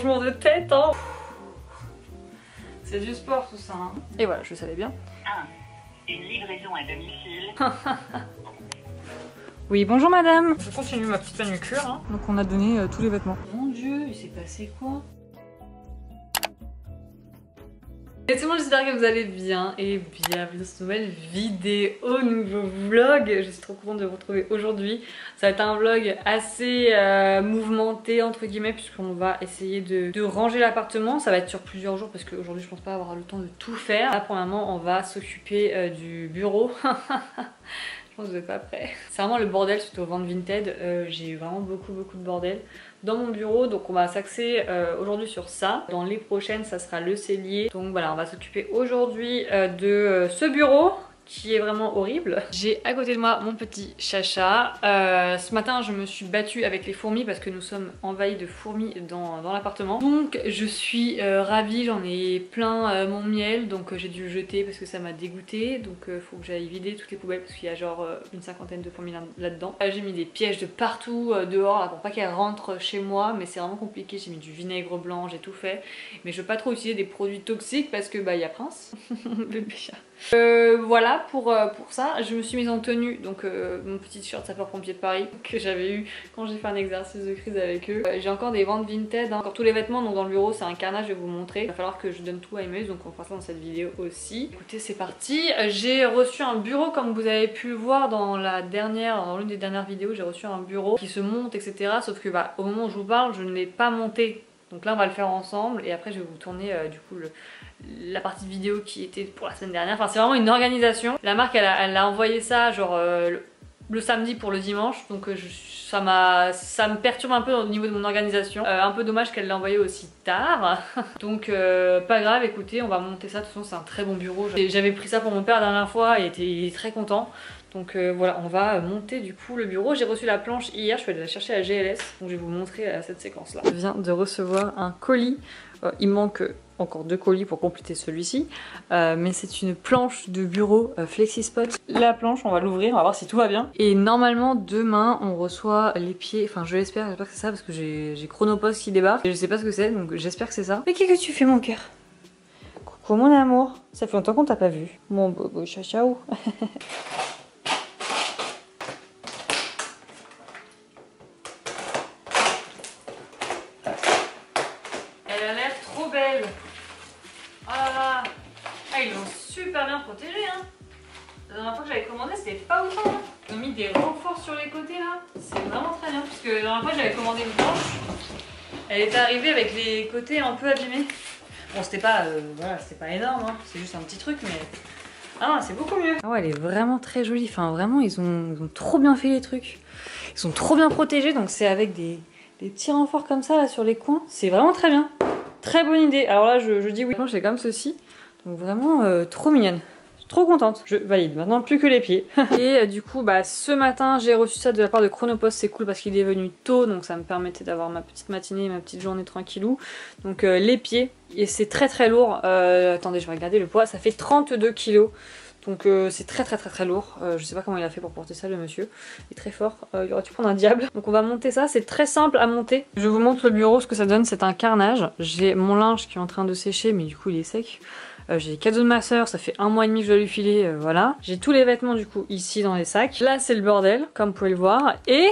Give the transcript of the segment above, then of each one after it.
changement de tête, hein. C'est du sport tout ça, hein. Et voilà, je savais bien. 1. Une livraison à domicile. Oui, bonjour madame. Je continue ma petite manucure, hein. Donc on a donné tous les vêtements. Mon dieu, il s'est passé quoi? Et tout le monde, j'espère que vous allez bien et bienvenue dans cette nouvelle vidéo, nouveau vlog. Je suis trop contente de vous retrouver aujourd'hui. Ça va être un vlog assez mouvementé entre guillemets, puisqu'on va essayer de ranger l'appartement. Ça va être sur plusieurs jours parce qu'aujourd'hui je pense pas avoir le temps de tout faire. Là pour le moment on va s'occuper du bureau. Je pense que vous n'êtes pas prêts. C'est vraiment le bordel suite aux ventes Vinted. J'ai eu vraiment beaucoup de bordel dans mon bureau, donc on va s'axer aujourd'hui sur ça. Dans les prochaines ça sera le cellier. Donc voilà, on va s'occuper aujourd'hui de ce bureau qui est vraiment horrible. J'ai à côté de moi mon petit chacha. Ce matin je me suis battue avec les fourmis parce que nous sommes envahis de fourmis dans l'appartement. Donc je suis ravie, j'en ai plein mon miel, donc j'ai dû le jeter parce que ça m'a dégoûté. Donc faut que j'aille vider toutes les poubelles parce qu'il y a genre une cinquantaine de fourmis là-dedans. J'ai mis des pièges de partout dehors là, pour pas qu'elles rentrent chez moi, mais c'est vraiment compliqué. J'ai mis du vinaigre blanc, j'ai tout fait. Mais je veux pas trop utiliser des produits toxiques parce que bah il y a Prince, bébé chat. Voilà pour ça. Je me suis mise en tenue, donc mon petit t-shirt sapeur-pompier de Paris que j'avais eu quand j'ai fait un exercice de crise avec eux. J'ai encore des ventes Vinted, hein. Encore tous les vêtements, donc dans le bureau c'est un carnage, je vais vous montrer. Il va falloir que je donne tout à Emmaüs, donc on fera ça dans cette vidéo aussi. Écoutez, c'est parti. J'ai reçu un bureau comme vous avez pu le voir dans l'une des dernières vidéos. J'ai reçu un bureau qui se monte, etc. Sauf que bah, au moment où je vous parle, je ne l'ai pas monté. Donc là on va le faire ensemble et après je vais vous tourner du coup la partie de vidéo qui était pour la semaine dernière. Enfin c'est vraiment une organisation. La marque elle a envoyé ça genre le samedi pour le dimanche, donc ça me perturbe un peu au niveau de mon organisation. Un peu dommage qu'elle l'ait envoyé aussi tard. Donc pas grave, écoutez, on va monter ça. De toute façon c'est un très bon bureau. J'avais pris ça pour mon père la dernière fois et il est très content. Donc voilà, on va monter du coup le bureau. J'ai reçu la planche hier, je suis allée la chercher à GLS. Donc je vais vous montrer cette séquence là. Je viens de recevoir un colis. Il manque encore 2 colis pour compléter celui-ci. Mais c'est une planche de bureau FlexiSpot. La planche, on va l'ouvrir, on va voir si tout va bien. Et normalement demain on reçoit les pieds, enfin je l'espère, j'espère que c'est ça parce que j'ai Chronopost qui débarque. Et je sais pas ce que c'est, donc j'espère que c'est ça. Mais qu'est-ce que tu fais mon cœur? Coucou mon amour. Ça fait longtemps qu'on t'a pas vu. Mon bobo chachao. Elle a l'air trop belle. Oh là là. Ah, ils l'ont super bien protégée, hein. La dernière fois que j'avais commandé, c'était pas autant, hein. Ils ont mis des renforts sur les côtés là. C'est vraiment très bien. Parce que la dernière fois j'avais commandé une planche. Elle était arrivée avec les côtés un peu abîmés. Bon, c'était pas, voilà, c'était pas énorme, hein. C'est juste un petit truc, mais ah non, c'est beaucoup mieux. Ah ouais, elle est vraiment très jolie. Enfin, vraiment, ils ont trop bien fait les trucs. Ils sont trop bien protégés. Donc c'est avec des petits renforts comme ça là sur les coins. C'est vraiment très bien. Très bonne idée. Alors là, je dis oui. La planche c'est comme ceci. Donc vraiment trop mignonne. Trop contente, je valide. Maintenant plus que les pieds. Et du coup bah ce matin j'ai reçu ça de la part de Chronopost. C'est cool parce qu'il est venu tôt, donc ça me permettait d'avoir ma petite matinée, ma petite journée tranquillou. Donc les pieds, et c'est très lourd. Attendez, je vais regarder le poids, ça fait 32 kilos. Donc c'est très lourd. Je sais pas comment il a fait pour porter ça le monsieur. Il est très fort. Il aurait dû prendre un diable. Donc on va monter ça. C'est très simple à monter. Je vous montre le bureau. Ce que ça donne, c'est un carnage. J'ai mon linge qui est en train de sécher, mais du coup il est sec. J'ai les cadeaux de ma soeur, ça fait 1 mois et demi que je dois lui filer, voilà. J'ai tous les vêtements du coup ici dans les sacs. Là c'est le bordel, comme vous pouvez le voir. Et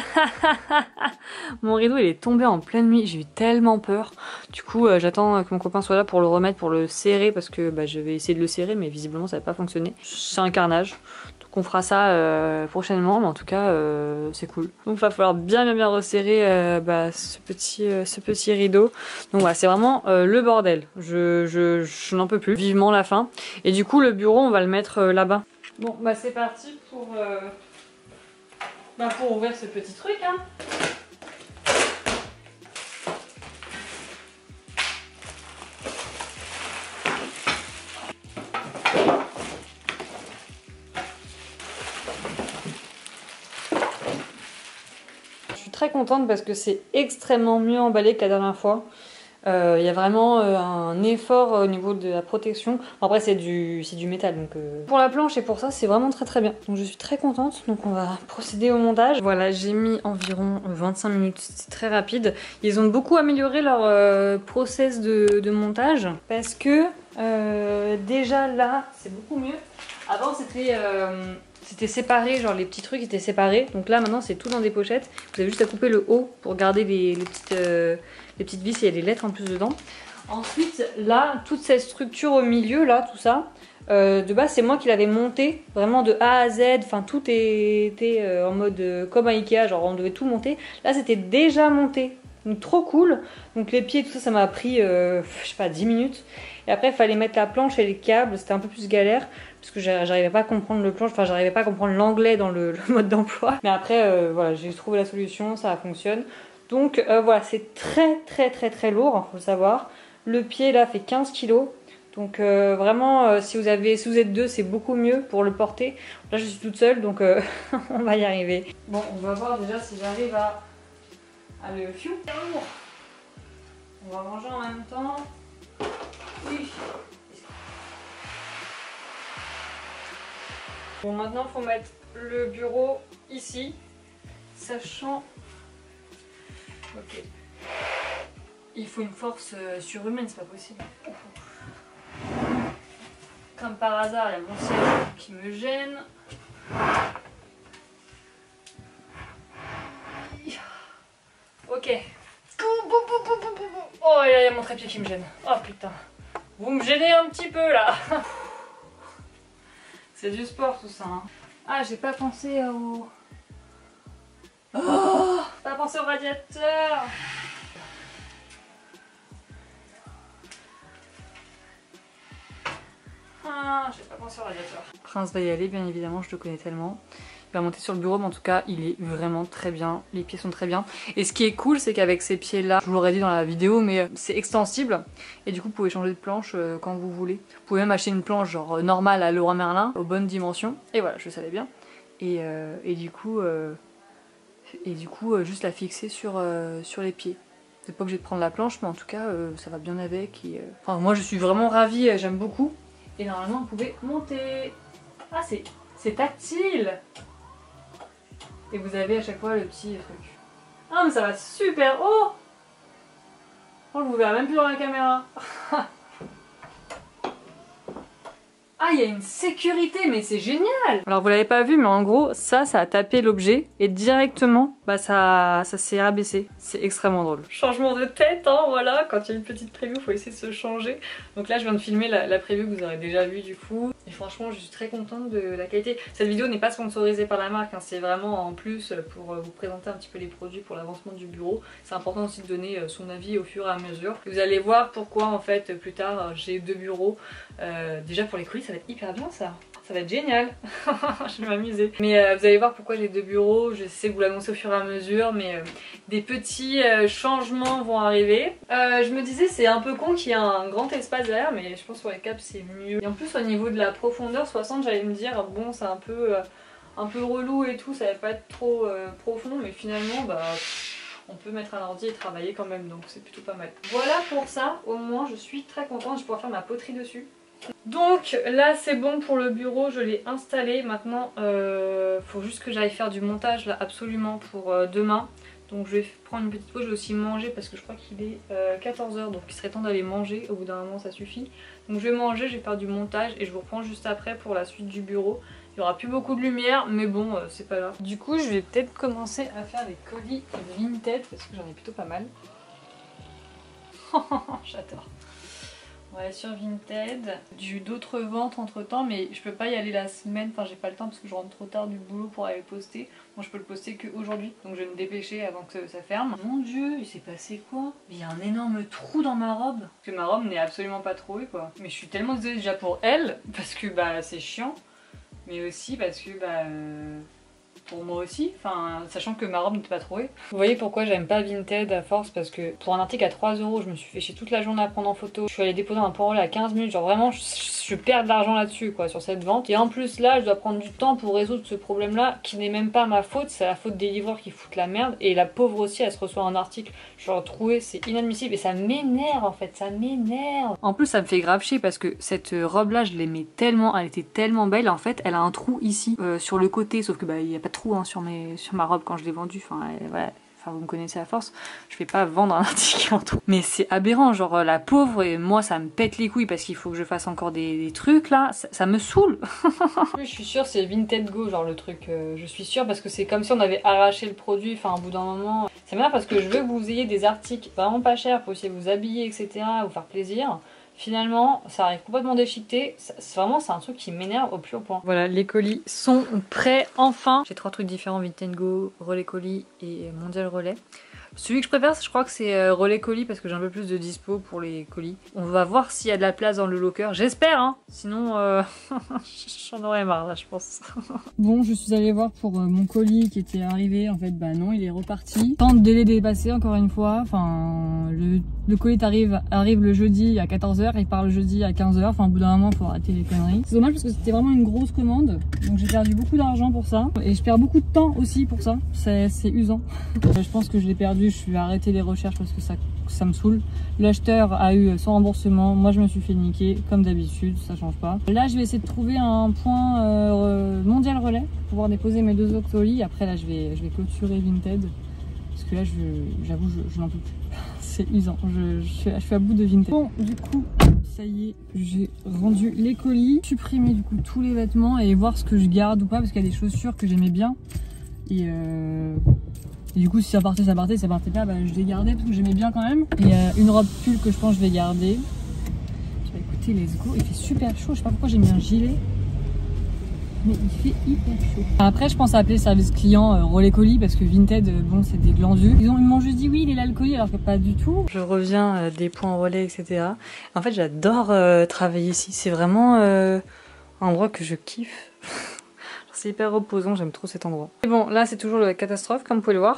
mon rideau il est tombé en pleine nuit, j'ai eu tellement peur. Du coup j'attends que mon copain soit là pour le remettre, pour le serrer, parce que bah, je vais essayer de le serrer, mais visiblement ça va pas fonctionner. C'est un carnage. On fera ça prochainement, mais en tout cas c'est cool. Donc il va falloir bien resserrer bah, ce petit rideau. Donc voilà, c'est vraiment le bordel. Je n'en peux plus. Vivement la fin. Et du coup le bureau on va le mettre là-bas. Bon bah c'est parti pour ouvrir ce petit truc, hein. Très contente parce que c'est extrêmement mieux emballé que la dernière fois. Il y a vraiment un effort au niveau de la protection. Après c'est du métal donc pour la planche et pour ça c'est vraiment très bien. Donc je suis très contente. Donc on va procéder au montage. Voilà, j'ai mis environ 25 minutes, c'est très rapide. Ils ont beaucoup amélioré leur process de montage parce que déjà là c'est beaucoup mieux. Avant c'était séparé, genre les petits trucs étaient séparés. Donc là maintenant c'est tout dans des pochettes. Vous avez juste à couper le haut pour garder les petites vis et il y a des lettres en plus dedans. Ensuite là, toute cette structure au milieu là, tout ça, de base c'est moi qui l'avais monté vraiment de A à Z. Enfin tout était en mode comme à Ikea, genre on devait tout monter. Là c'était déjà monté. Donc trop cool. Donc les pieds tout ça, ça m'a pris je sais pas 10 minutes. Et après il fallait mettre la planche et les câbles, c'était un peu plus galère. Parce que j'arrivais pas à comprendre le planche, enfin j'arrivais pas à comprendre l'anglais dans le mode d'emploi. Mais après voilà, j'ai trouvé la solution, ça fonctionne. Donc voilà, c'est très lourd, faut le savoir. Le pied là fait 15 kg. Donc vraiment si vous êtes deux, c'est beaucoup mieux pour le porter. Là je suis toute seule donc on va y arriver. Bon, on va voir déjà si j'arrive à le fiou. On va manger en même temps. Oui. Bon, maintenant il faut mettre le bureau ici, sachant ok, il faut une force surhumaine, c'est pas possible. Comme par hasard, il y a mon siège qui me gêne. Ok. Oh, il y a mon trépied qui me gêne. Oh putain. Vous me gênez un petit peu là. C'est du sport tout ça. Hein. Ah, j'ai pas pensé au... Oh, pas pensé au radiateur. Ah, j'ai pas pensé au radiateur. Prince va y aller, bien évidemment, je le connais tellement. Il va monter sur le bureau, mais en tout cas, il est vraiment très bien. Les pieds sont très bien. Et ce qui est cool, c'est qu'avec ces pieds-là, je vous l'aurais dit dans la vidéo, mais c'est extensible. Et du coup, vous pouvez changer de planche quand vous voulez. Vous pouvez même acheter une planche genre normale à Leroy Merlin, aux bonnes dimensions. Et voilà, je le savais bien. Et du coup, juste la fixer sur les pieds. Vous n'êtes pas obligé de prendre la planche, mais en tout cas, ça va bien avec. Et, enfin, moi, je suis vraiment ravie, j'aime beaucoup. Et normalement, vous pouvez monter. Ah, c'est tactile. Et vous avez à chaque fois le petit truc. Ah, mais ça va super haut. Oh, je vous verrai même plus dans la caméra. Ah, il y a une sécurité, mais c'est génial! Alors vous l'avez pas vu, mais en gros, ça a tapé l'objet et directement, bah ça s'est rabaissé. C'est extrêmement drôle. Changement de tête, hein, voilà. Quand il y a une petite preview, faut essayer de se changer. Donc là, je viens de filmer la preview que vous aurez déjà vue du coup. Et franchement, je suis très contente de la qualité. Cette vidéo n'est pas sponsorisée par la marque, hein, c'est vraiment en plus pour vous présenter un petit peu les produits pour l'avancement du bureau. C'est important aussi de donner son avis au fur et à mesure. Vous allez voir pourquoi en fait plus tard j'ai 2 bureaux. Déjà pour les colis, ça va être hyper bien ça. Ça va être génial. Je vais m'amuser. Mais vous allez voir pourquoi j'ai 2 bureaux. Je sais que vous l'annoncez au fur et à mesure, mais des petits changements vont arriver. Je me disais c'est un peu con qu'il y ait un grand espace derrière, mais je pense que sur les câbles c'est mieux. Et en plus au niveau de la profondeur 60, j'allais me dire bon c'est un peu relou et tout, ça va pas être trop profond, mais finalement bah on peut mettre un ordi et travailler quand même, donc c'est plutôt pas mal. Voilà pour ça, au moins je suis très contente, je vais pouvoir faire ma poterie dessus. Donc là c'est bon pour le bureau, je l'ai installé. Maintenant faut juste que j'aille faire du montage là absolument pour demain. Donc je vais prendre une petite pause, je vais aussi manger parce que je crois qu'il est 14 h, donc il serait temps d'aller manger, au bout d'un moment ça suffit. Donc je vais manger, je vais faire du montage et je vous reprends juste après pour la suite du bureau. Il n'y aura plus beaucoup de lumière mais bon c'est pas grave. Du coup je vais peut-être commencer à faire des colis Vinted parce que j'en ai plutôt pas mal. J'adore. On va aller sur Vinted. J'ai eu d'autres ventes entre temps, mais je peux pas y aller la semaine. Enfin, j'ai pas le temps parce que je rentre trop tard du boulot pour aller le poster. Moi, je peux le poster qu'aujourd'hui. Donc, je vais me dépêcher avant que ça ferme. Mon dieu, il s'est passé quoi? Il y a un énorme trou dans ma robe. Parce que ma robe n'est absolument pas trouée, quoi. Mais je suis tellement désolée déjà pour elle. Parce que bah, c'est chiant. Mais aussi parce que bah. pour moi aussi, enfin sachant que ma robe n'était pas trouvée. Vous voyez pourquoi j'aime pas Vinted à force, parce que pour un article à 3 €, je me suis fait chier toute la journée à prendre en photo. Je suis allée déposer un point relais à 15 minutes, genre vraiment je perds de l'argent là-dessus quoi, sur cette vente. Et en plus là, je dois prendre du temps pour résoudre ce problème là, qui n'est même pas ma faute, c'est la faute des livreurs qui foutent la merde. Et la pauvre aussi, elle se reçoit un article, je l'ai retrouvé, c'est inadmissible et ça m'énerve en fait, ça m'énerve. En plus ça me fait grave chier parce que cette robe là, je l'aimais tellement, elle était tellement belle. En fait, elle a un trou ici, sur le côté, sauf que bah il n'y a pas de trou hein, sur ma robe quand je l'ai vendue, enfin voilà. Enfin, vous me connaissez à force, je vais pas vendre un article en tout. Mais c'est aberrant, genre la pauvre, et moi ça me pète les couilles parce qu'il faut que je fasse encore des trucs là, ça me saoule. Je suis sûre c'est Vinted Go, genre le truc, je suis sûre parce que c'est comme si on avait arraché le produit, enfin au bout d'un moment. C'est bien parce que je veux que vous ayez des articles vraiment pas chers pour essayer de vous habiller, etc., vous faire plaisir. Finalement, ça arrive complètement déchiqueté. Vraiment, c'est un truc qui m'énerve au plus haut point. Voilà, les colis sont prêts enfin. J'ai 3 trucs différents, Vinted Go, Relais Colis et Mondial Relais. Celui que je préfère, je crois que c'est Relais Colis parce que j'ai un peu plus de dispo pour les colis. On va voir s'il y a de la place dans le locker. J'espère, hein. Sinon, j'en aurais marre là, je pense. Bon, je suis allée voir pour mon colis qui était arrivé. En fait, bah non, il est reparti. Tant de délai dépassé, encore une fois. Enfin, le colis arrive le jeudi à 14 h, il part le jeudi à 15 h. Enfin, au bout d'un moment, faut arrêter les conneries. C'est dommage parce que c'était vraiment une grosse commande. Donc j'ai perdu beaucoup d'argent pour ça. Et je perds beaucoup de temps aussi pour ça. C'est usant. Je pense que je l'ai perdu. Je vais arrêter les recherches parce que ça me saoule. L'acheteur a eu son remboursement. Moi, je me suis fait niquer comme d'habitude. Ça change pas. Là, je vais essayer de trouver un point Mondial Relais pour pouvoir déposer mes 2 autres colis. Après, là, je vais clôturer Vinted. Parce que là, j'avoue, je n'en peux plus. C'est usant. Je suis à bout de Vinted. Bon, du coup, ça y est, j'ai rendu les colis, supprimé du coup tous les vêtements et voir ce que je garde ou pas parce qu'il y a des chaussures que j'aimais bien. Et du coup, si ça partait, ça partait. Si ça partait pas, bah, je les gardais parce que j'aimais bien quand même. Il y a une robe pull que je pense que je vais garder. Bah, écoutez, let's go. Il fait super chaud. Je sais pas pourquoi j'ai mis un gilet. Mais il fait hyper chaud. Après, je pense à appeler le service client Relais Colis parce que Vinted, bon, c'est des glandus. Ils m'ont juste dit oui, il est là le colis, alors que pas du tout. Je reviens des points relais, etc. En fait, j'adore travailler ici. C'est vraiment un endroit que je kiffe. C'est hyper reposant, j'aime trop cet endroit. Et bon, là c'est toujours la catastrophe comme vous pouvez le voir.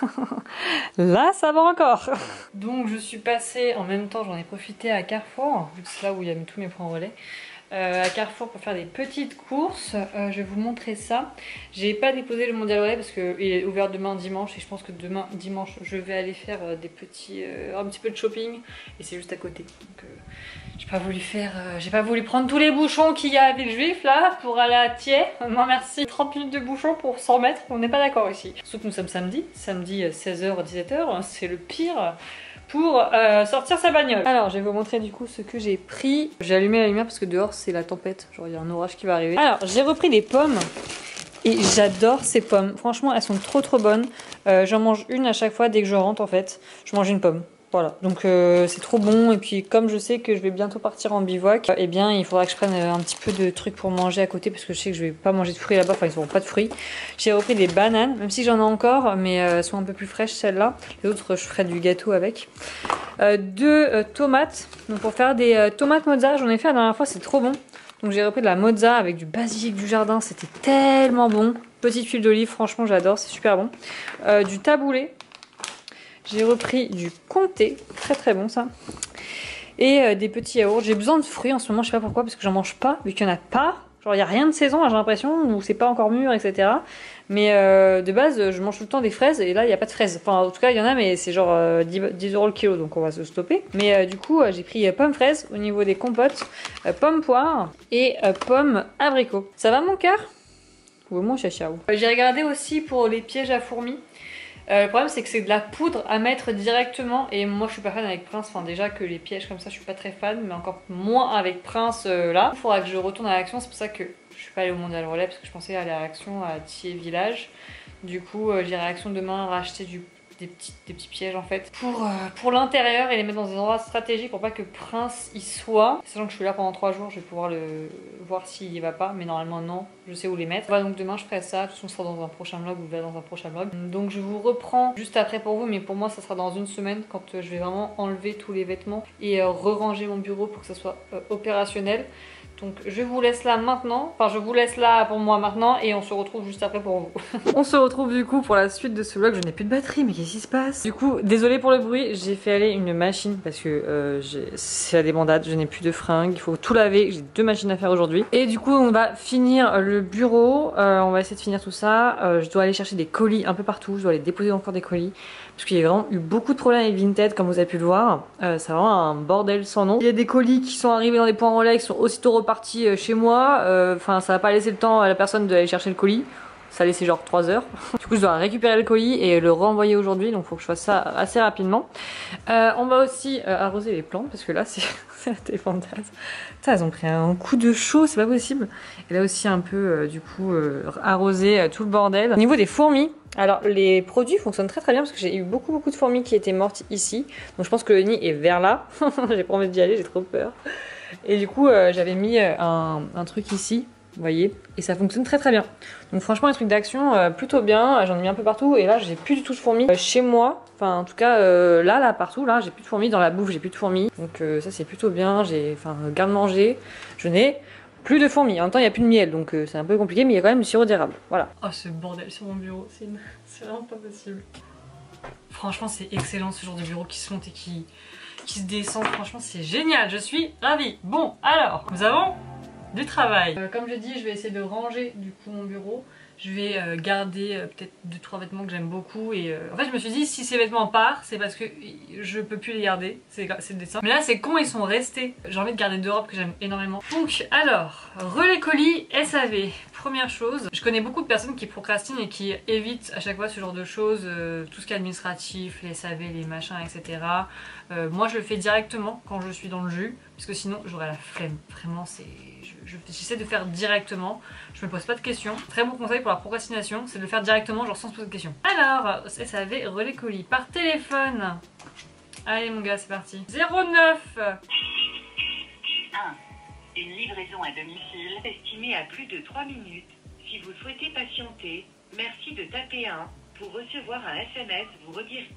Là ça va encore. Donc je suis passée, en même temps j'en ai profité à Carrefour, vu que c'est là où il y a tous mes points relais. À Carrefour pour faire des petites courses. Je vais vous montrer ça. J'ai pas déposé le Mondial Relais parce qu'il est ouvert demain dimanche et je pense que demain dimanche je vais aller faire un petit peu de shopping et c'est juste à côté. Donc j'ai pas voulu prendre tous les bouchons qu'il y a à Villejuif là pour aller à Thiers. Non merci. 30 minutes de bouchon pour 100 mètres, on n'est pas d'accord ici. Surtout que nous sommes samedi 16 h 17 h, c'est le pire pour sortir sa bagnole. Alors je vais vous montrer du coup ce que j'ai pris. J'ai allumé la lumière parce que dehors c'est la tempête, genre il y a un orage qui va arriver. Alors j'ai repris des pommes et j'adore ces pommes, franchement elles sont trop bonnes. J'en mange une à chaque fois dès que je rentre en fait, je mange une pomme. Voilà, donc c'est trop bon et puis comme je sais que je vais bientôt partir en bivouac, eh bien il faudra que je prenne un petit peu de trucs pour manger à côté parce que je sais que je vais pas manger de fruits là-bas, enfin ils n'auront pas de fruits. J'ai repris des bananes, même si j'en ai encore, mais elles sont un peu plus fraîches celles-là. Les autres je ferai du gâteau avec. 2 tomates, donc pour faire des tomates mozza, j'en ai fait la dernière fois, c'est trop bon. Donc j'ai repris de la mozza avec du basilic du jardin, c'était tellement bon. Petite huile d'olive, franchement j'adore, c'est super bon. Du taboulé. J'ai repris du comté, très bon ça. Et des petits yaourts. J'ai besoin de fruits en ce moment, je sais pas pourquoi, parce que j'en mange pas, vu qu'il y en a pas. Genre il n'y a rien de saison, j'ai l'impression, ou c'est pas encore mûr, etc. Mais de base, je mange tout le temps des fraises, et là il n'y a pas de fraises. Enfin en tout cas il y en a, mais c'est genre 10 € le kilo, donc on va se stopper. Mais du coup j'ai pris pommes fraises au niveau des compotes, pommes poires et pommes abricots. Ça va mon cœur? Ou mon chachaou. J'ai regardé aussi pour les pièges à fourmis. Le problème c'est que c'est de la poudre à mettre directement et moi je suis pas fan avec Prince, enfin déjà que les pièges comme ça je suis pas très fan, mais encore moins avec Prince là. Il faudra que je retourne à l'Action, c'est pour ça que je suis pas allée au Mondial Relais parce que je pensais aller à l'Action à Thiers Village. Du coup j'irai à l'Action demain racheter du des petits pièges en fait pour l'intérieur et les mettre dans des endroits stratégiques pour pas que Prince y soit. Sachant que je suis là pendant 3 jours, je vais pouvoir le voir s'il y va pas, mais normalement non, je sais où les mettre. Voilà, donc demain je ferai ça, de toute façon ce sera dans un prochain vlog, vous verrez dans un prochain vlog. Donc je vous reprends juste après pour vous, mais pour moi ça sera dans une semaine quand je vais vraiment enlever tous les vêtements et re-ranger mon bureau pour que ça soit opérationnel. Donc je vous laisse là maintenant, enfin je vous laisse là pour moi maintenant et on se retrouve juste après pour vous. On se retrouve du coup pour la suite de ce vlog. Je n'ai plus de batterie, mais qu'est-ce qui se passe? Du coup, désolé pour le bruit, j'ai fait aller une machine parce que c'est la débandade, je n'ai plus de fringues, il faut tout laver, j'ai 2 machines à faire aujourd'hui. Et du coup on va finir le bureau, on va essayer de finir tout ça. Je dois aller chercher des colis un peu partout, je dois aller déposer encore des colis. Parce qu'il y a vraiment eu beaucoup de problèmes avec Vinted, comme vous avez pu le voir. C'est vraiment un bordel sans nom. Il y a des colis qui sont arrivés dans des points relais, qui sont aussitôt repartis chez moi. Enfin, ça va pas laisser le temps à la personne d'aller chercher le colis. Ça a laissé genre 3 heures. Du coup, je dois récupérer le colis et le renvoyer aujourd'hui. Donc, il faut que je fasse ça assez rapidement. On va aussi arroser les plantes parce que là, c'est la débandade. Putain, elles ont pris un coup de chaud, c'est pas possible. Et là aussi, un peu, du coup, arroser tout le bordel. Au niveau des fourmis, alors les produits fonctionnent très très bien parce que j'ai eu beaucoup de fourmis qui étaient mortes ici. Donc, je pense que le nid est vers là. J'ai pas envie d'y aller, j'ai trop peur. Et du coup, j'avais mis un truc ici. Vous voyez, et ça fonctionne très très bien. Donc franchement les trucs d'action plutôt bien, j'en ai mis un peu partout et là j'ai plus du tout de fourmis chez moi. Enfin en tout cas là partout là j'ai plus de fourmis, dans la bouffe j'ai plus de fourmis. Donc ça c'est plutôt bien, garde-manger, je n'ai plus de fourmis. En même temps il n'y a plus de miel donc c'est un peu compliqué mais il y a quand même du sirop d'érable. Voilà. Oh ce bordel sur mon bureau, c'est vraiment pas possible. Franchement c'est excellent ce genre de bureau qui se monte et qui se descend, franchement c'est génial, je suis ravie. Bon alors, nous avons du travail. Comme je dis, je vais essayer de ranger du coup mon bureau. Je vais garder peut-être 2-3 vêtements que j'aime beaucoup et en fait je me suis dit si ces vêtements partent c'est parce que je peux plus les garder, c'est le dessin. Mais là c'est con, ils sont restés. J'ai envie de garder 2 robes que j'aime énormément. Donc alors, relais colis SAV. Première chose, je connais beaucoup de personnes qui procrastinent et qui évitent à chaque fois ce genre de choses, tout ce qui est administratif, les SAV, les machins, etc. Moi je le fais directement quand je suis dans le jus, parce que sinon j'aurais la flemme. Vraiment j'essaie de faire directement, je me pose pas de questions. Très bon conseil pour la procrastination, c'est de le faire directement, genre sans se poser de questions. Alors, SAV, relais colis par téléphone. Allez mon gars, c'est parti. 09 1. Une livraison à domicile estimée à plus de 3 minutes. Si vous souhaitez patienter, merci de taper 1 pour recevoir un SMS vous redirige.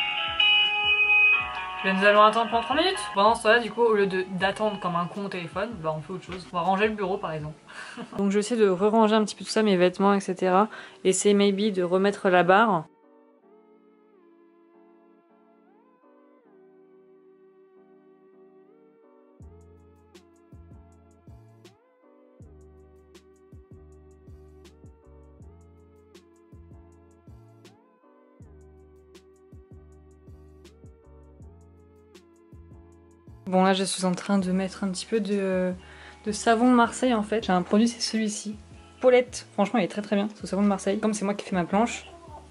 Nous allons attendre pendant 3 minutes. Pendant ce temps-là, du coup, au lieu d'attendre comme un con au téléphone, bah on fait autre chose. On va ranger le bureau par exemple. Donc je vais essayer de ranger un petit peu tout ça, mes vêtements, etc. Essayer maybe de remettre la barre. Bon là je suis en train de mettre un petit peu de savon de Marseille en fait. J'ai un produit, c'est celui-ci. Paulette, franchement il est très très bien, c'est au savon de Marseille. Comme c'est moi qui fais ma planche.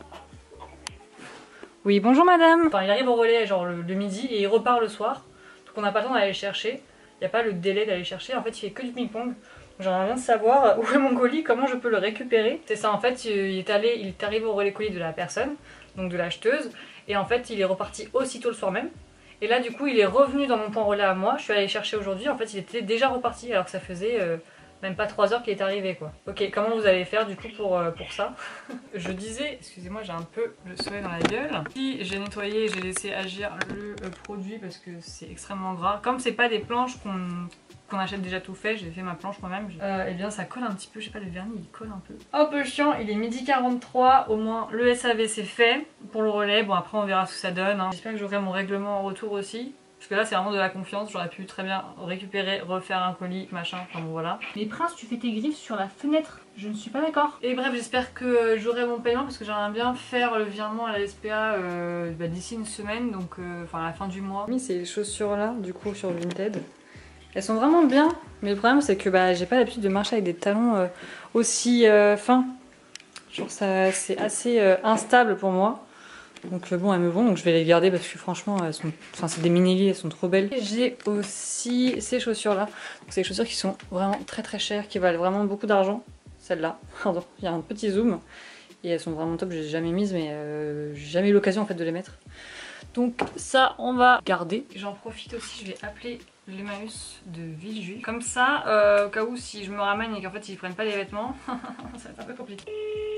Oui bonjour madame. Enfin il arrive au relais genre le midi et il repart le soir. Donc on n'a pas le temps d'aller le chercher. Il n'y a pas le délai d'aller le chercher. En fait il fait que du ping-pong. J'aimerais bien savoir où est mon colis, comment je peux le récupérer. C'est ça en fait, il est arrivé au relais colis de la personne, donc de l'acheteuse. Et en fait il est reparti aussitôt le soir même. Et là du coup il est revenu dans mon point relais à moi, je suis allée le chercher aujourd'hui, en fait il était déjà reparti alors que ça faisait même pas 3 heures qu'il est arrivé quoi. Ok, comment vous allez faire du coup pour ça? Je disais, excusez-moi j'ai un peu le soleil dans la gueule. Si j'ai nettoyé, j'ai laissé agir le produit parce que c'est extrêmement gras. Comme c'est pas des planches qu'on achète déjà tout fait, j'ai fait ma planche moi-même. Et bien ça colle un petit peu, je sais pas, le vernis il colle un peu. Un peu chiant, il est midi 43, au moins le SAV c'est fait pour le relais. Bon après on verra ce que ça donne. Hein. J'espère que j'aurai mon règlement en retour aussi. Parce que là c'est vraiment de la confiance, j'aurais pu très bien récupérer, refaire un colis, machin, enfin bon voilà. Mais Prince tu fais tes griffes sur la fenêtre, je ne suis pas d'accord. Et bref j'espère que j'aurai mon paiement parce que j'aimerais bien faire le virement à la SPA d'ici une semaine, donc enfin à la fin du mois. J'ai mis ces chaussures là du coup sur Vinted. Elles sont vraiment bien, mais le problème c'est que j'ai pas l'habitude de marcher avec des talons aussi fins. Genre ça c'est assez instable pour moi. Donc bon elles me vont, donc je vais les garder parce que franchement elles sont, enfin c'est des mini-lis, elles sont trop belles. J'ai aussi ces chaussures là, donc c'est des chaussures qui sont vraiment très très chères, qui valent vraiment beaucoup d'argent. Celle-là, pardon, il y a un petit zoom. et elles sont vraiment top, je les ai jamais mises mais j'ai jamais eu l'occasion en fait de les mettre. Donc ça on va garder. J'en profite aussi, je vais appeler l'Emmaüs de Villejuif. Comme ça, au cas où si je me ramène et qu'en fait ils prennent pas les vêtements, ça va être un peu compliqué.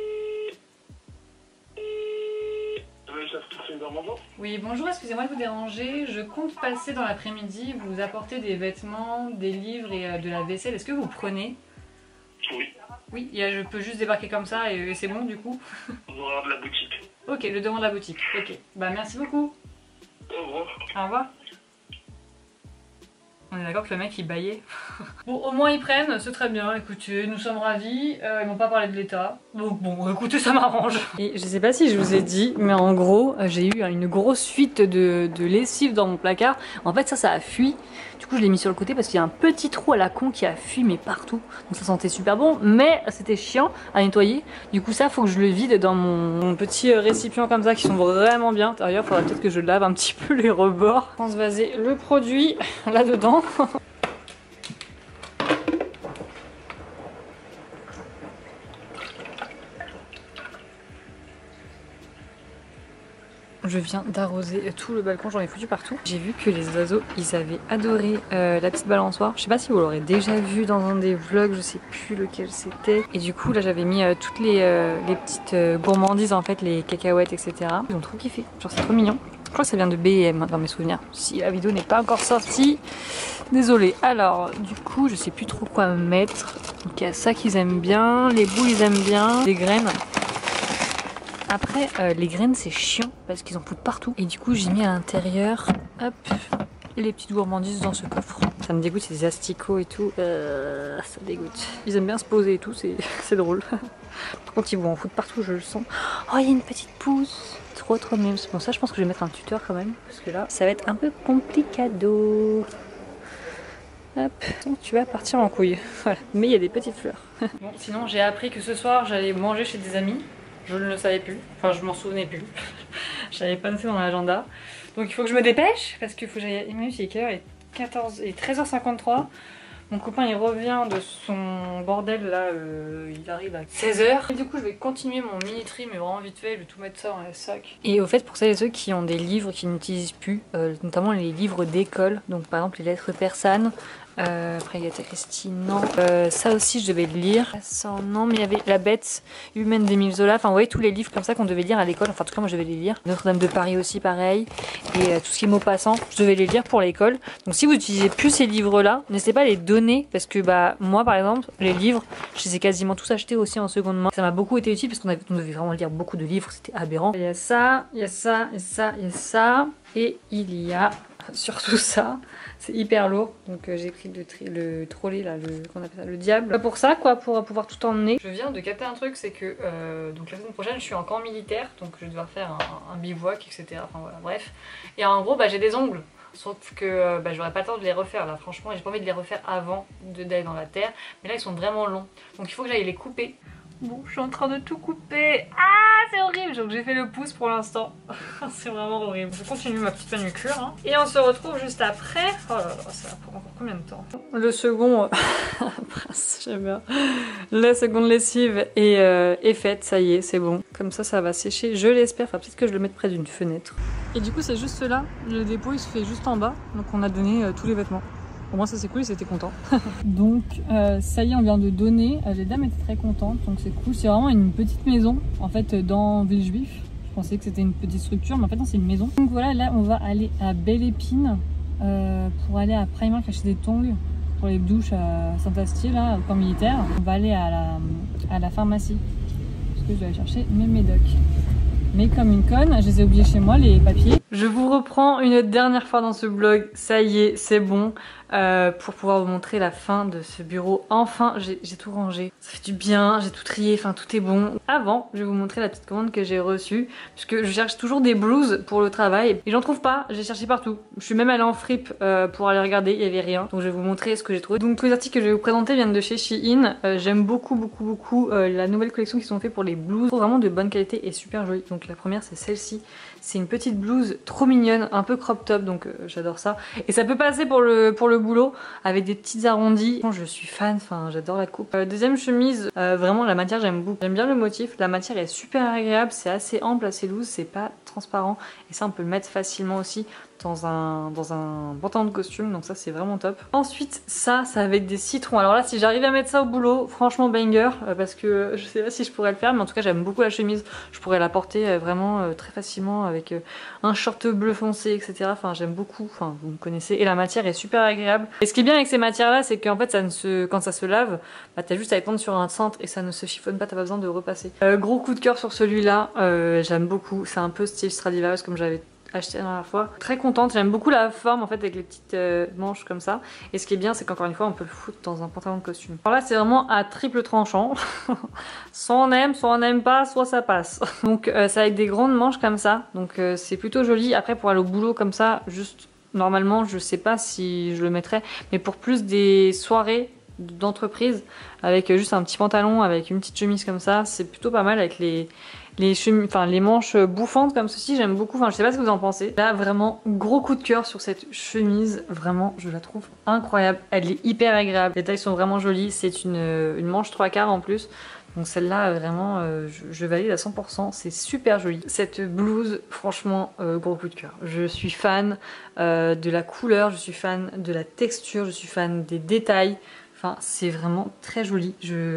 Oui, bonjour, excusez-moi de vous déranger. Je compte passer dans l'après-midi, vous apporter des vêtements, des livres et de la vaisselle. Est-ce que vous prenez? Oui. Oui, je peux juste débarquer comme ça et c'est bon du coup? Au horaire de la boutique. Ok, le devant de la boutique. Ok, bah merci beaucoup. Au revoir. Au revoir. On est d'accord que le mec il baillait. Bon, au moins ils prennent, c'est très bien, écoutez, nous sommes ravis, ils m'ont pas parlé de l'état. Donc bon, écoutez, ça m'arrange. Et je sais pas si je vous ai dit, mais en gros, j'ai eu une grosse fuite de lessive dans mon placard. En fait ça a fui. Du coup je l'ai mis sur le côté parce qu'il y a un petit trou à la con qui a fui mais partout. Donc ça sentait super bon, mais c'était chiant à nettoyer. Du coup ça faut que je le vide dans mon petit récipient comme ça qui sont vraiment bien. D'ailleurs faudrait peut-être que je lave un petit peu les rebords. Transvaser le produit là-dedans. Je viens d'arroser tout le balcon, j'en ai foutu partout. J'ai vu que les oiseaux, ils avaient adoré la petite balançoire. Je sais pas si vous l'aurez déjà vu dans un des vlogs, je sais plus lequel c'était. Et du coup là j'avais mis toutes les petites gourmandises en fait, les cacahuètes etc. Ils ont trop kiffé, genre c'est trop mignon. Je crois que ça vient de B&M dans mes souvenirs. Si la vidéo n'est pas encore sortie, désolée. Alors du coup je sais plus trop quoi mettre. Donc il y a ça qu'ils aiment bien, les boules ils aiment bien, les graines. Après, les graines c'est chiant parce qu'ils en foutent partout. Et du coup j'ai mis à l'intérieur, hop, les petites gourmandises dans ce coffre. Ça me dégoûte, c'est des asticots et tout. Ça dégoûte. Ils aiment bien se poser et tout, c'est drôle. Par contre ils vont en foutre partout, je le sens. Oh, il y a une petite pousse. Trop mignon. Bon ça je pense que je vais mettre un tuteur quand même. Parce que là, ça va être un peu complicado. Hop, donc tu vas partir en couille. Voilà, mais il y a des petites fleurs. Bon, sinon j'ai appris que ce soir j'allais manger chez des amis. Je ne le savais plus, enfin je m'en souvenais plus. Je n'avais pas noté dans l'agenda. Donc il faut que je me dépêche parce qu'il faut que j'aille. Emmaüs, il est quelle heure? Il est 13h53. Mon copain il revient de son bordel là, il arrive à 16h. Et du coup je vais continuer mon mini tri mais vraiment vite fait, je vais tout mettre ça dans les sacs. Et au fait pour celles et ceux qui ont des livres qu'ils n'utilisent plus, notamment les livres d'école, donc par exemple les lettres persanes, après Agatha Christie, non. Ça aussi je devais le lire. Ça, non, mais il y avait La Bête humaine d'Émile Zola. Enfin vous voyez tous les livres comme ça qu'on devait lire à l'école. Enfin en tout cas moi je devais les lire. Notre-Dame de Paris aussi pareil. Et tout ce qui est Maupassant, je devais les lire pour l'école. Donc si vous n'utilisez plus ces livres là, n'hésitez pas à les donner. Parce que bah moi par exemple les livres, je les ai quasiment tous achetés aussi en seconde main. Ça m'a beaucoup été utile parce qu'on devait vraiment lire beaucoup de livres. C'était aberrant. Il y a ça, il y a ça, il y a ça, il y a ça. Et il y a surtout ça. C'est hyper lourd, donc j'ai pris le trolley là, qu'on appelle ça, le diable. Pour ça quoi, pour pouvoir tout emmener. Je viens de capter un truc, c'est que donc la semaine prochaine je suis en camp militaire, donc je vais devoir faire un bivouac, etc. Enfin voilà, bref. Et en gros bah j'ai des ongles, sauf que j'aurais pas le temps de les refaire là, franchement, j'ai pas envie de les refaire avant d'aller dans la terre. Mais là ils sont vraiment longs, donc il faut que j'aille les couper. Bon, je suis en train de tout couper. Ah, c'est horrible. Donc j'ai fait le pouce pour l'instant. C'est vraiment horrible. Je continue ma petite manucure. Hein. Et on se retrouve juste après. Oh là là, ça va prendre encore combien de temps? Le second... Prince, j'aime bien. La seconde lessive est faite. Ça y est, c'est bon. Comme ça va sécher. Je l'espère. Enfin, peut-être que je le mette près d'une fenêtre. Et du coup, c'est juste là. Le dépôt, il se fait juste en bas. Donc on a donné tous les vêtements. Pour moi ça c'est cool, ils étaient contents. Donc ça y est, on vient de donner, les dames étaient très contentes, donc c'est cool. C'est vraiment une petite maison en fait dans Villejuif. Je pensais que c'était une petite structure mais en fait non, c'est une maison. Donc voilà, là on va aller à Belle Épine pour aller à Primark acheter des tongs pour les douches à Saint-Astier là, au camp militaire. On va aller à la pharmacie parce que je dois aller chercher mes médocs. Mais comme une conne, je les ai oubliés chez moi, les papiers. Je vous reprends une dernière fois dans ce vlog, ça y est, c'est bon. Pour pouvoir vous montrer la fin de ce bureau. Enfin, j'ai tout rangé. Ça fait du bien, j'ai tout trié, enfin tout est bon. Avant, je vais vous montrer la petite commande que j'ai reçue. Puisque je cherche toujours des blouses pour le travail. Et j'en trouve pas, j'ai cherché partout. Je suis même allée en fripe pour aller regarder, il n'y avait rien. Donc je vais vous montrer ce que j'ai trouvé. Donc tous les articles que je vais vous présenter viennent de chez Shein. J'aime beaucoup la nouvelle collection qui sont faits pour les blouses. Vraiment de bonne qualité et super jolie. Donc la première c'est celle-ci. C'est une petite blouse trop mignonne, un peu crop top, donc j'adore ça. Et ça peut passer pour le boulot avec des petites arrondis. Je suis fan, enfin j'adore la coupe. Deuxième chemise, vraiment la matière j'aime beaucoup. J'aime bien le motif, la matière est super agréable, c'est assez ample, assez loose, c'est pas transparent. Et ça on peut le mettre facilement aussi dans un pantalon de costume, donc ça c'est vraiment top. Ensuite ça avec des citrons. Alors là si j'arrive à mettre ça au boulot, franchement banger, parce que je sais pas si je pourrais le faire, mais en tout cas j'aime beaucoup la chemise. Je pourrais la porter vraiment très facilement avec un short bleu foncé, etc. Enfin j'aime beaucoup, enfin vous me connaissez. Et la matière est super agréable. Et ce qui est bien avec ces matières là, c'est qu'en fait quand ça se lave, bah, t'as juste à étendre sur un centre et ça ne se chiffonne pas, t'as pas besoin de repasser. Gros coup de cœur sur celui-là, j'aime beaucoup. C'est un peu style Stradivarius comme j'avais acheté la dernière fois. Très contente, j'aime beaucoup la forme en fait avec les petites manches comme ça. Et ce qui est bien c'est qu'encore une fois on peut le foutre dans un pantalon de costume. Alors là c'est vraiment à triple tranchant. Soit on n'aime pas, soit ça passe. Donc c'est avec des grandes manches comme ça. Donc c'est plutôt joli. Après pour aller au boulot comme ça, juste normalement je sais pas si je le mettrais. Mais pour plus des soirées d'entreprise avec juste un petit pantalon avec une petite chemise comme ça, c'est plutôt pas mal avec les manches bouffantes comme ceci, j'aime beaucoup. Enfin je sais pas ce que vous en pensez. Là vraiment gros coup de cœur sur cette chemise, vraiment je la trouve incroyable, elle est hyper agréable, les tailles sont vraiment jolies, c'est une manche 3/4 en plus. Donc celle-là vraiment je valide à 100%, c'est super joli. Cette blouse franchement gros coup de cœur. Je suis fan de la couleur, je suis fan de la texture, je suis fan des détails. Enfin c'est vraiment très joli.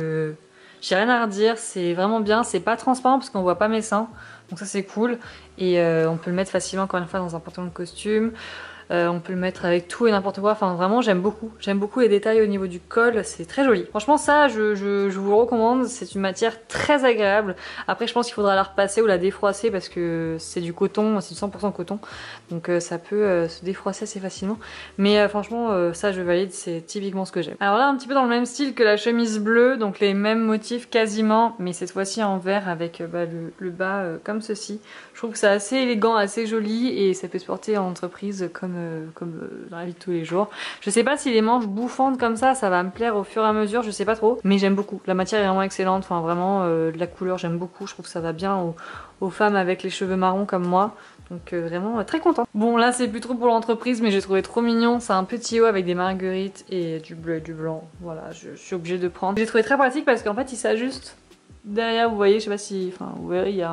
J'ai rien à redire, c'est vraiment bien, c'est pas transparent parce qu'on voit pas mes seins, donc ça c'est cool. Et on peut le mettre facilement encore une fois dans un pantalon de costume. On peut le mettre avec tout et n'importe quoi, enfin vraiment j'aime beaucoup les détails au niveau du col, c'est très joli. Franchement ça je vous le recommande, c'est une matière très agréable. Après je pense qu'il faudra la repasser ou la défroisser parce que c'est du coton, c'est du 100% coton, donc ça peut se défroisser assez facilement. Mais franchement ça je valide, c'est typiquement ce que j'aime. Alors là un petit peu dans le même style que la chemise bleue, donc les mêmes motifs quasiment, mais cette fois-ci en vert avec le bas comme ceci. Je trouve que c'est assez élégant, assez joli et ça peut se porter en entreprise comme dans la vie de tous les jours. Je sais pas si les manches bouffantes comme ça va me plaire au fur et à mesure, je sais pas trop, mais j'aime beaucoup. La matière est vraiment excellente, enfin vraiment la couleur j'aime beaucoup, je trouve que ça va bien aux femmes avec les cheveux marrons comme moi. Donc vraiment très contente. Bon là c'est plus trop pour l'entreprise mais j'ai trouvé trop mignon. C'est un petit haut avec des marguerites et du bleu et du blanc. Voilà je suis obligée de prendre. J'ai trouvé très pratique parce qu'en fait il s'ajuste derrière, vous voyez, je sais pas si... Enfin vous verrez il y a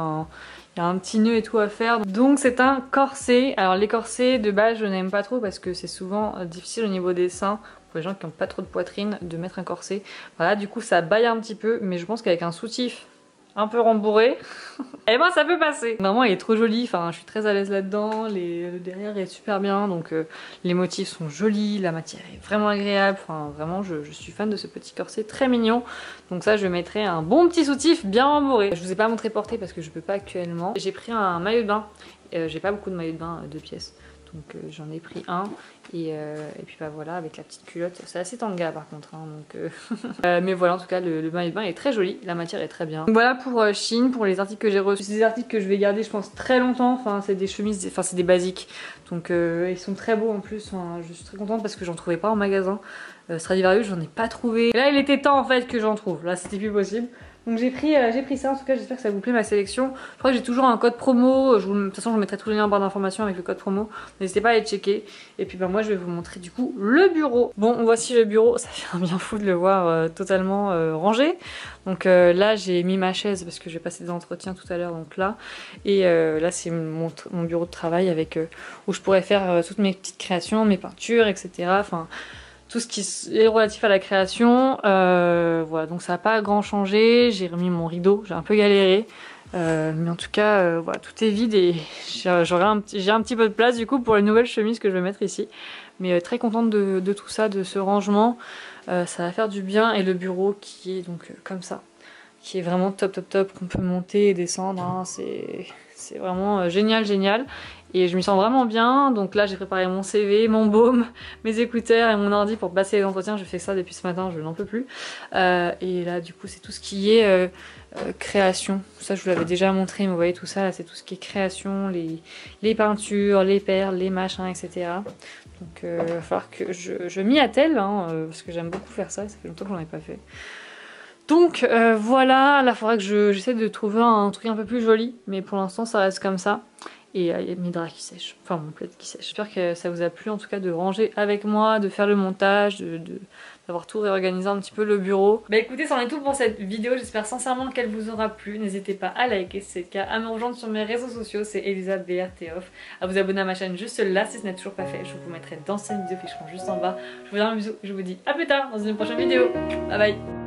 un petit nœud et tout à faire. Donc c'est un corset. Alors les corsets de base je n'aime pas trop parce que c'est souvent difficile au niveau des seins pour les gens qui n'ont pas trop de poitrine de mettre un corset. Voilà du coup ça baille un petit peu mais je pense qu'avec un soutif un peu rembourré et ben ça peut passer. Vraiment il est trop joli, enfin je suis très à l'aise là-dedans, le derrière est super bien, donc les motifs sont jolis, la matière est vraiment agréable, enfin vraiment je suis fan de ce petit corset très mignon. Donc ça je mettrai un bon petit soutif bien rembourré. Je vous ai pas montré porter parce que je peux pas actuellement. J'ai pris un maillot de bain, j'ai pas beaucoup de maillots de bain 2 pièces. Donc j'en ai pris un et puis bah voilà avec la petite culotte, c'est assez tanga par contre hein, donc mais voilà en tout cas le maillot de bain est très joli, la matière est très bien. Donc voilà pour Shein, pour les articles que j'ai reçus, c'est des articles que je vais garder je pense très longtemps, enfin c'est des chemises, enfin c'est des basiques, donc ils sont très beaux en plus, enfin, je suis très contente parce que j'en trouvais pas en magasin. Stradivarius j'en ai pas trouvé, et là il était temps en fait que j'en trouve, là c'était plus possible. Donc j'ai pris ça, en tout cas j'espère que ça vous plaît ma sélection. Je crois que j'ai toujours un code promo, de toute façon je vous mettrai tous les liens en barre d'informations avec le code promo. N'hésitez pas à aller checker. Et puis moi je vais vous montrer du coup le bureau. Bon voici le bureau, ça fait un bien fou de le voir totalement rangé. Donc là j'ai mis ma chaise parce que j'ai passé des entretiens tout à l'heure donc là. Et là c'est mon bureau de travail avec où je pourrais faire toutes mes petites créations, mes peintures etc. Enfin tout ce qui est relatif à la création. Voilà, donc ça n'a pas grand changé. J'ai remis mon rideau, j'ai un peu galéré. Mais en tout cas, voilà, tout est vide et j'ai un petit peu de place du coup pour les nouvelles chemises que je vais mettre ici. Mais très contente de tout ça, de ce rangement. Ça va faire du bien. Et le bureau qui est donc comme ça, qui est vraiment top, qu'on peut monter et descendre. Hein. C'est vraiment génial. Et je me sens vraiment bien, donc là j'ai préparé mon CV, mon baume, mes écouteurs et mon ordi pour passer les entretiens. Je fais ça depuis ce matin, je n'en peux plus. Et là du coup c'est tout ce qui est création. Ça je vous l'avais déjà montré, mais vous voyez tout ça là, c'est tout ce qui est création, les peintures, les perles, les machins, etc. Donc il va falloir que je m'y attelle, hein, parce que j'aime beaucoup faire ça, ça fait longtemps que j'en ai pas fait. Donc voilà, là il faudra que j'essaie de trouver un truc un peu plus joli, mais pour l'instant ça reste comme ça. Et il y a mes draps qui sèchent, enfin mon plaid qui sèche. J'espère que ça vous a plu en tout cas de ranger avec moi, de faire le montage, d'avoir tout réorganisé un petit peu le bureau. Bah écoutez, c'en est tout pour cette vidéo, j'espère sincèrement qu'elle vous aura plu. N'hésitez pas à liker si c'est le cas, à me rejoindre sur mes réseaux sociaux, c'est ElisaBRToff, à vous abonner à ma chaîne juste là si ce n'est toujours pas fait. Je vous mettrai d'anciennes vidéos qui seront juste en bas. Je vous fais un bisou, je vous dis à plus tard dans une prochaine vidéo. Bye bye.